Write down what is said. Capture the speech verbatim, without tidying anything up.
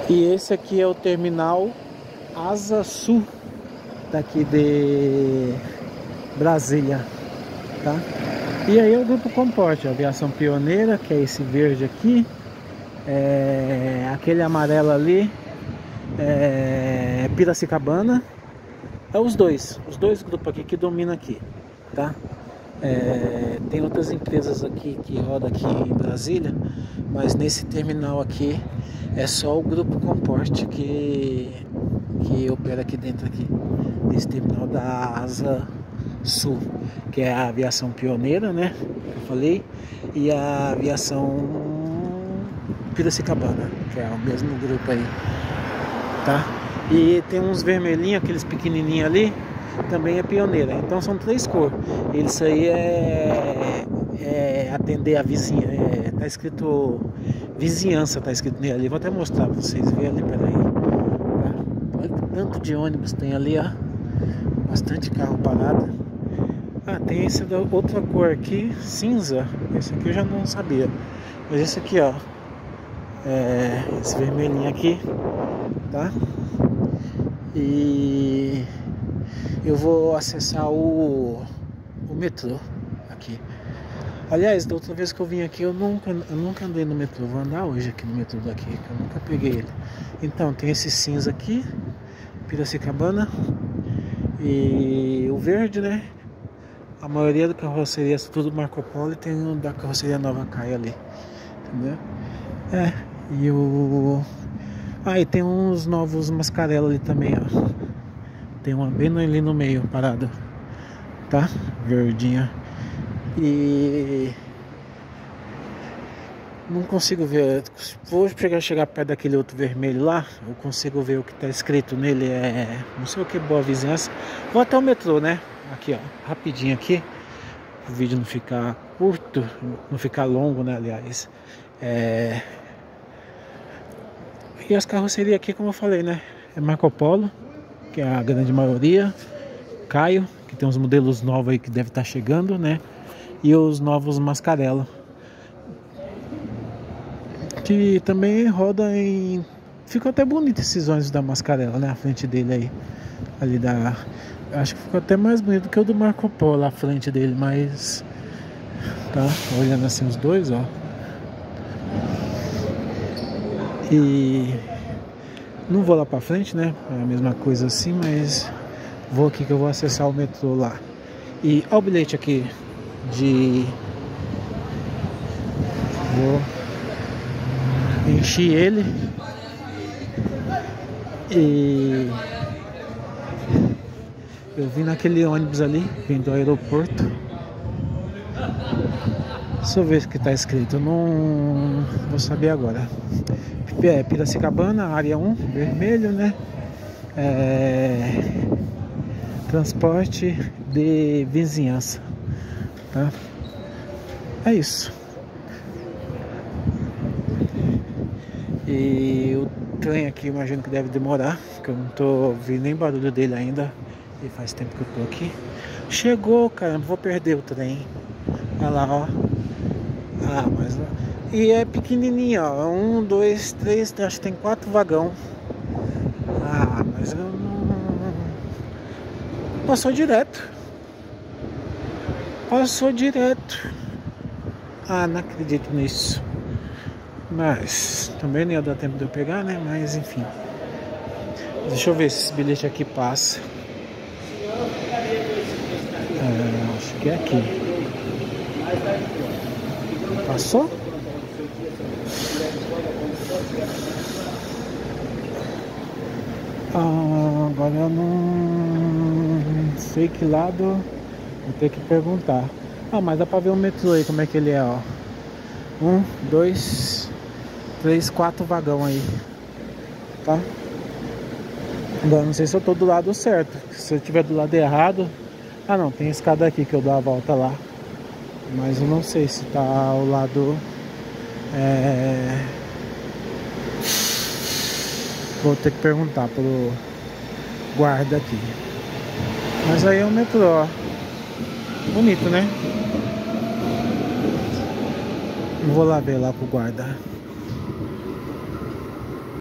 E esse aqui é o terminal Asa Sul daqui de Brasília, tá? E aí é o Grupo Comporte, a Aviação Pioneira, que é esse verde aqui, é... aquele amarelo ali é Piracicabana. É os dois, os dois grupos aqui que dominam aqui, tá? É, tem outras empresas aqui que rodam aqui em Brasília, mas nesse terminal aqui é só o Grupo Comporte que, que opera aqui dentro aqui, nesse terminal da Asa Sul, que é a Aviação Pioneira, né? Que eu falei, e a Aviação Piracicabana, que é o mesmo grupo aí, tá? E tem uns vermelhinhos, aqueles pequenininhos ali, também é Pioneira. Então são três cores. Isso aí é, é atender a vizinha. É, tá escrito vizinhança, tá escrito nele ali. Vou até mostrar pra vocês verem ali, peraí. Tá? Olha que tanto de ônibus tem ali, ó. Bastante carro parado. Ah, tem esse da outra cor aqui, cinza. Esse aqui eu já não sabia. Mas esse aqui, ó. É, esse vermelhinho aqui, tá? E eu vou acessar o, o metrô aqui. Aliás, da outra vez que eu vim aqui, eu nunca, eu nunca andei no metrô. Vou andar hoje aqui no metrô daqui, que eu nunca peguei ele. Então, tem esse cinza aqui, Piracicabana, e o verde, né? A maioria da carroceria é tudo Marco Polo, e tem o da carroceria Nova Caia ali, entendeu? É, e o... Ah, e tem uns novos mascarelos ali também, ó. Tem uma bem ali no meio, parado, tá? Verdinha. E... não consigo ver. Vou chegar, chegar perto daquele outro vermelho lá. Eu consigo ver o que tá escrito nele. É... não sei o que, Boa Vizinhança. Vou até o metrô, né? Aqui, ó. Rapidinho aqui. O vídeo não ficar curto. Não ficar longo, né? Aliás. É... E as carrocerias aqui, como eu falei, né? É Marco Polo, que é a grande maioria. Caio, que tem uns modelos novos aí que deve estar chegando, né? E os novos Mascarella, que também roda em... Ficou até bonito esses ônibus da Mascarella, né? A frente dele aí. Ali da... Acho que ficou até mais bonito que o do Marco Polo, a frente dele, mas... Tá? Olhando assim os dois, ó. E não vou lá pra frente, né? É a mesma coisa assim, mas vou aqui que eu vou acessar o metrô lá. E olha o bilhete aqui de... Vou encher ele. E eu vim naquele ônibus ali, vim do aeroporto. Deixa eu ver o que tá escrito, eu não vou saber agora. É, Piracicabana, área um, vermelho, né? É... Transporte de vizinhança, tá? É isso. E o trem aqui, imagino que deve demorar, porque eu não tô ouvindo nem barulho dele ainda. E faz tempo que eu tô aqui. Chegou, caramba, vou perder o trem. Olha lá, ó. Ah, mas... E é pequenininho, ó. Um, dois, três, acho que tem quatro vagão. Ah, mas eu não... Passou direto. Passou direto. Ah, não acredito nisso. Mas também não ia dar tempo de eu pegar, né? Mas enfim. Deixa eu ver se esse bilhete aqui passa. É, acho que é aqui. Passou? Ah, agora eu não sei que lado. Vou ter que perguntar. Ah, mas dá pra ver o metrô aí, como é que ele é, ó. Um, dois, três, quatro vagão aí, tá? Agora não sei se eu tô do lado certo. Se eu tiver do lado errado... Ah não, tem escada aqui que eu dou a volta lá. Mas eu não sei se tá ao lado... É... Vou ter que perguntar pro guarda aqui. Mas aí é o metrô, ó. Bonito, né? Vou lá ver lá pro guarda.